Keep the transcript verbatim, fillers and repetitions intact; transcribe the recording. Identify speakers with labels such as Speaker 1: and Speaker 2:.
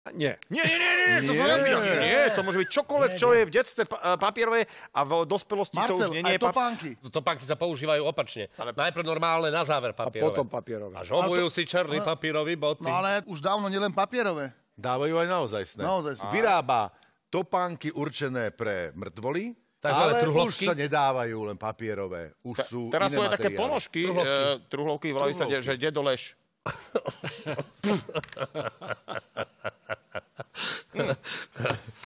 Speaker 1: Nie.
Speaker 2: Nie, nie, nie, nie, to sa nie, nie, to môže byť čokoľvek, čo je v detstve pa- papierové a v dospelosti
Speaker 3: Marcel,
Speaker 2: to už nie, nie
Speaker 3: aj
Speaker 2: je pap-
Speaker 3: topánky.
Speaker 4: Topánky sa používajú opačne. Ale... Najprv normálne, na záver
Speaker 1: A
Speaker 4: papierové.
Speaker 1: potom papierové.
Speaker 4: Až obujú si černý papírový boty.
Speaker 3: No ale už dávno nielen papierové.
Speaker 5: Dávajú aj naozajstné.
Speaker 3: Naozajstné.
Speaker 5: Vyrába topánky určené pre mŕtvoly,
Speaker 4: Takzvané
Speaker 5: ale
Speaker 4: truhlovky?
Speaker 5: už sa nedávajú len papierové. Už sú
Speaker 2: Teraz sú
Speaker 5: iné
Speaker 2: aj také
Speaker 5: materiály.
Speaker 2: ponožky,
Speaker 4: Truhlovky.
Speaker 2: e, truhlovky, volajú sa,
Speaker 5: Truhlovky.
Speaker 2: že dedo lež.